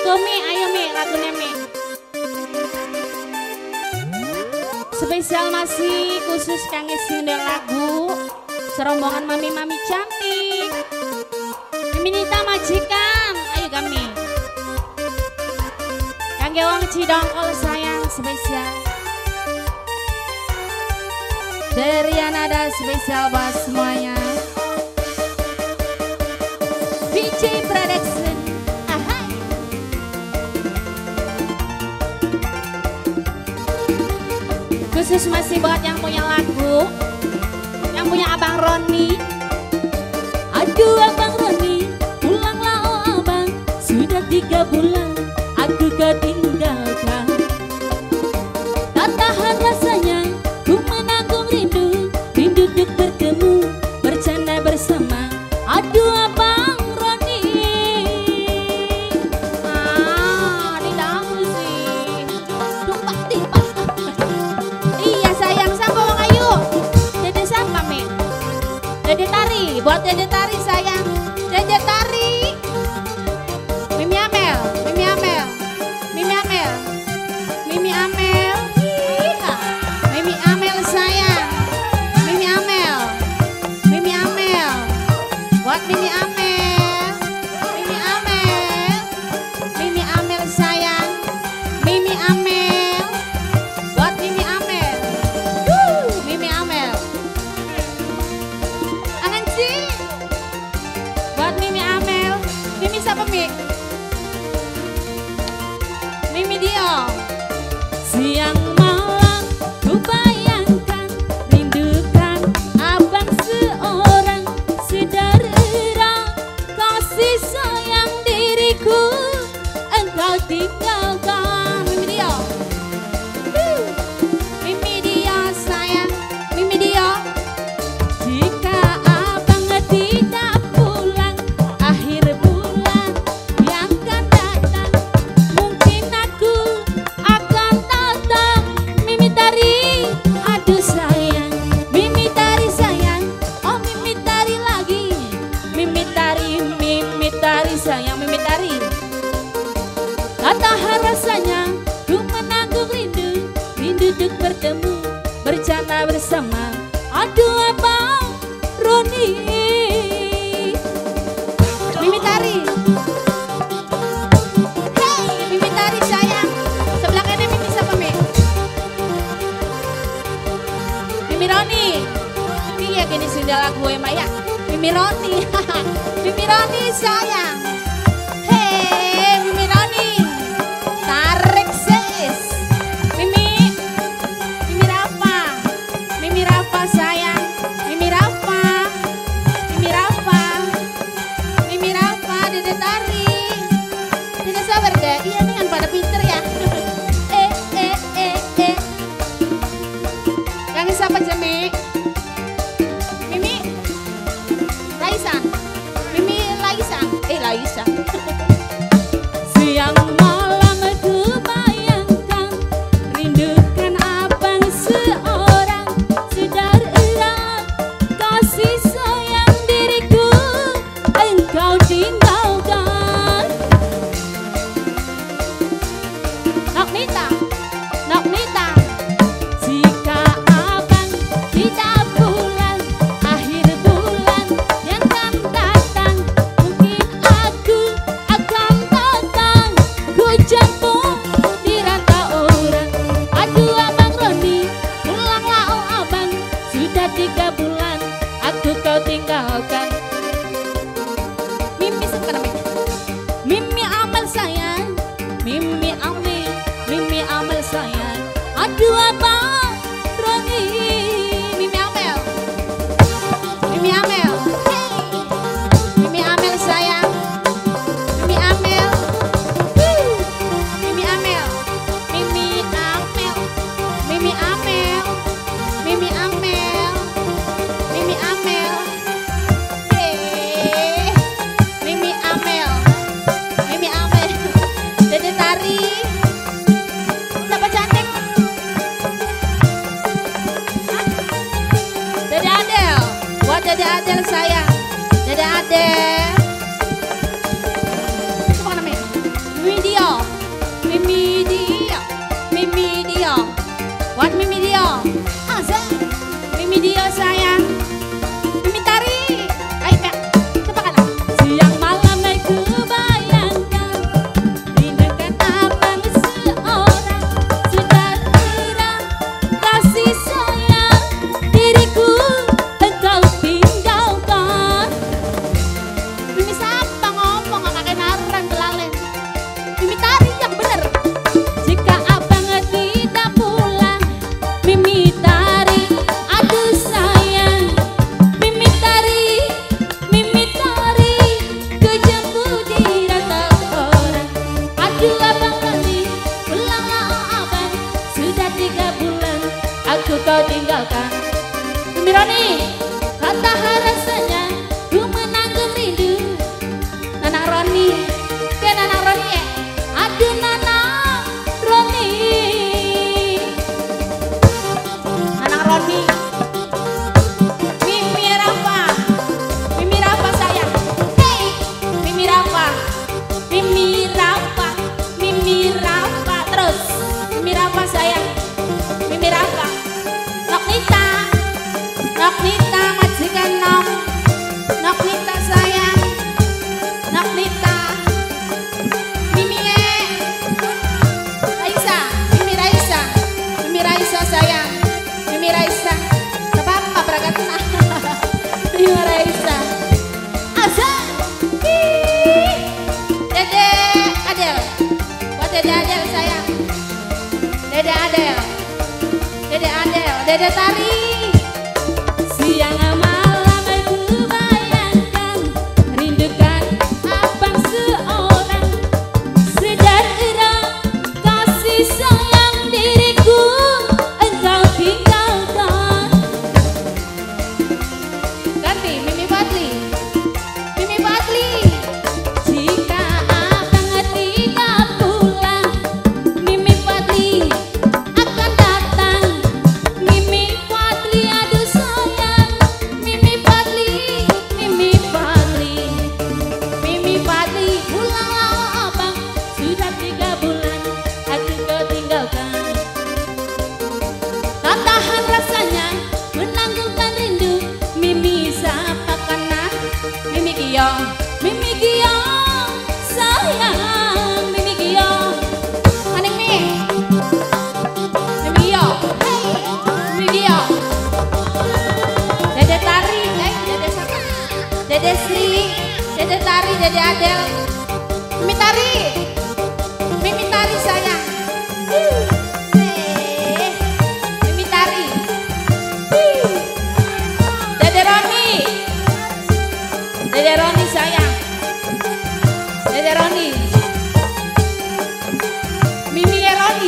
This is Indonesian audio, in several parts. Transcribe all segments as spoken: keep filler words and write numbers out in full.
Tuh Mi, ayo Mi, lagunya Mi. Spesial masih khusus kangge sindel lagu serombongan mami-mami cantik. Minita majikan, ayo kami. Kangge wong Cidongkol sayang spesial. Dari Anada spesial buat semuanya. V J Production. Ahai. Khusus masih buat yang punya lagu, yang punya Abang Roni. Aduh Abang Roni, pulanglah oh abang, sudah tiga bulan aku kau tinggalkan. Tak tahan rasanya, ku menanggung rindu, rindu untuk bertemu, bercanda bersama. Aduh Abang Roni. Ah, di dalam sih. Duh pasti pak. Iya sayang, siapa Bang Ayu? Dede siapa Mi? Dede Tari, buat Dede Tari sayang. Dede Tari. Mimi Amel, Mimi Amel, Mimi Amel, Mimi Amel. Iya. Mimi Amel sayang. Mimi Amel, Mimi Amel. Buat Mimi Amel, Mimi Amel, Mimi Amel sayang. Mimi Amel. Buat Mimi Amel. Wuh, Mimi Amel. Angan sih. Buat Mimi Amel. Mimi siapa Mi? Mimi Dio. Siang malam ku bayangkan, rindukan abang seorang, sederhana kasih sayang diriku, engkau tinggalkan. Mimi Dio. Wuh. Mimi Dio sayang. Mimi Dio. Jika abang tidak pulang akhir bulan yang akan datang, mungkin aku akan datang. Mimi Tari, aduh sayang. Mimi Tari sayang, oh Mimi Tari lagi. Mimi Tari, Mimi Tari sayang. Mimi Tari. Tak tahan rasanya, ku menanggung rindu, rindu untuk bertemu, bercanda bersama. Aduh Abang Roni. Mimi Tari. Hey, Mimi Tari sayang. Sebelah kanan Mimi siapa Mi? Mimi Roni. Ini ya gini sudah lagu ya Maya. Mimi Roni. Mimi Roni sayang. Hey, Mimi Roni. Tarik sis. Mimi. Mimi Rafa. Mimi Rafa sayang. Mimi Rafa. Mimi Rafa. Mimi Rafa, Dede Tari. Tidak sabar deh. Iya nih kan pada pinter ya. eh eh eh eh. Yang siapa Jemi? Mimi. Laisa. Mimi Laisa. Eh Laisa. Siang malam ku bayangkan, rindukan abang seorang, sederhana kasih sayang diriku, engkau tinggalkan. Nok Nita, Nok Nita. Jika abang tidak pulang akhir bulan yang akan datang, mungkin aku akan datang. Ku Dede Adel, Mimi Tari, Mimi Tari sayang. Hey, Mimi Tari, Dede Roni, Dede Roni sayang, Dede Roni, Mimi Roni,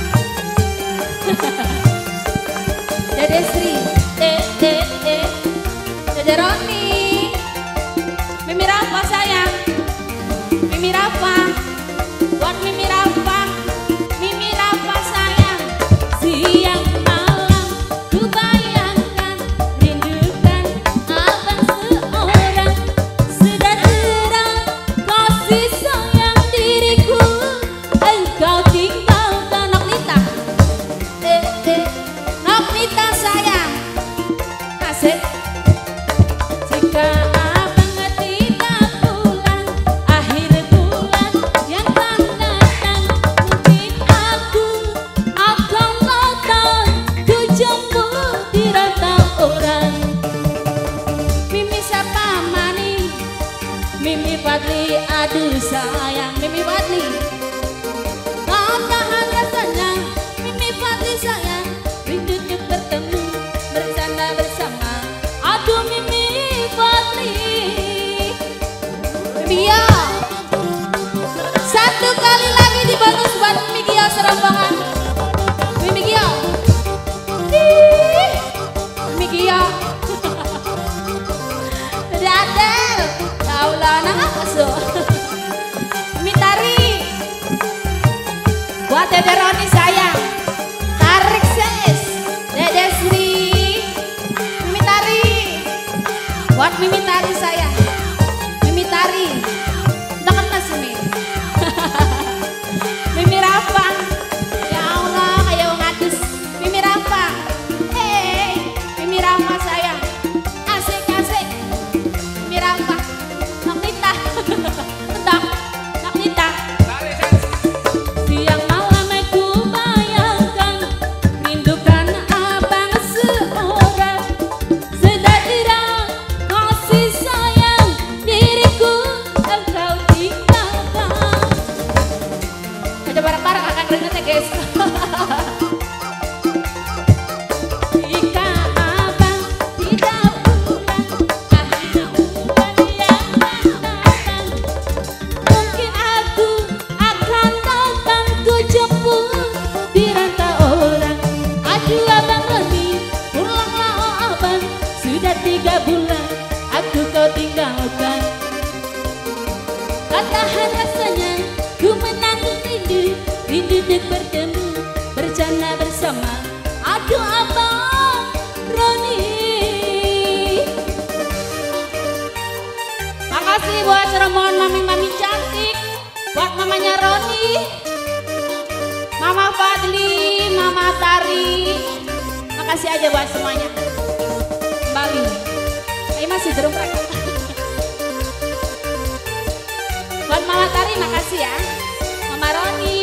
Dede Sri, Dede Dede, Dede Roni. Mimi Rafa sayang, Mimi Rafa, buat Mimi Rafa, Mimi Rafa sayang. Siang malam ku bayangkan, rindukan abang seorang. Sudah terang kasih sayang diriku, engkau tinggalkan. Noknita, eh eh, Noknita sayang, asik. Jika Mimi Fadli, aduh sayang Mimi Fadli, kau tahan rasanya. Mimi Fadli sayang, rindunya bertemu, bersama bersama. Aduh Mimi Fadli, Mimi Gio, satu kali lagi di bonus buat Mimi Gio serombongan. Mimi Gio, Mimi Gio, Dede Adel. Allah nang aso. Mimi Tari, buat Dede Roni sayang, tarik ses. Dede Sri, Mimi Tari, buat Mimi Tari sayang, Mimi Tari, tekan mas Mimi. Mimi Rafa, ya Allah kayak wong adus. Mimi Rafa, hey, Mimi Rafa sayang, asik asik. Mimi Rafa. Entah, Noknita. Siang malam aku bayangkan, rindukan abang seorang. Sudah hilang kasih sayang diriku, engkau tinggalkan. Coba bareng-bareng akan keringetnya guys. Tiga bulan aku kau tinggalkan, tak tahan rasanya ku menanggung rindu, rindu untuk bertemu, bercanda bersama. Aduh abang Roni. Makasih buat seremon mami-mami cantik, buat mamanya Roni, Mama Fadli, Mama Tari. Makasih aja buat semuanya. Bali, ini masih derung mereka. Buat Mama Tari makasih ya, Mama Roni.